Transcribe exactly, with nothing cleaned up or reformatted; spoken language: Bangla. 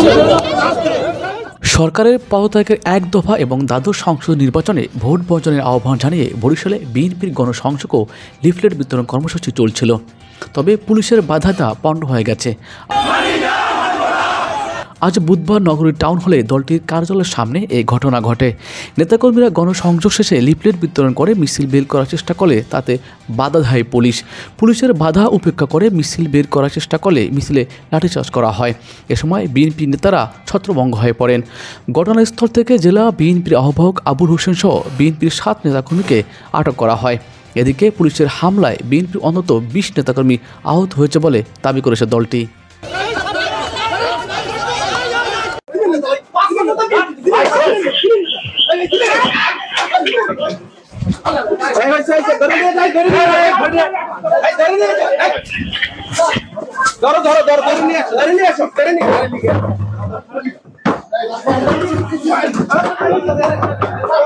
সরকারের পদত্যাগের এক দফা এবং দ্বাদশ সংসদ নির্বাচনে ভোট বর্জনের আহ্বান জানিয়ে বরিশালে বিএনপির গণসংযোগ ও লিফলেট বিতরণ কর্মসূচি চলছিল। তবে পুলিশের বাধাটা পণ্ড হয়ে গেছে। আজ বুধবার নগরীর টাউন হলে দলটির কার্যালয়ের সামনে এই ঘটনা ঘটে। নেতাকর্মীরা গণসংযোগ শেষে লিফলেট বিতরণ করে মিছিল বের করার চেষ্টা করলে তাতে বাধা দেয় পুলিশ। পুলিশের বাধা উপেক্ষা করে মিছিল বের করার চেষ্টা করলে মিছিলে লাঠিচার্জ করা হয়। এ সময় বিএনপি নেতারা ছত্রভঙ্গ হয়ে পড়েন। ঘটনাস্থল থেকে জেলা বিএনপির আহ্বায়ক আবুল হোসেন সহ বিএনপির সাত নেতাকর্মীকে আটক করা হয়। এদিকে পুলিশের হামলায় বিএনপির অন্তত বিশ নেতাকর্মী আহত হয়েছে বলে দাবি করেছে দলটি। ধরো ধরো ধরো ধরে নিয়ে আসো ধরে নিয়ে আসো ধরে নিয়ে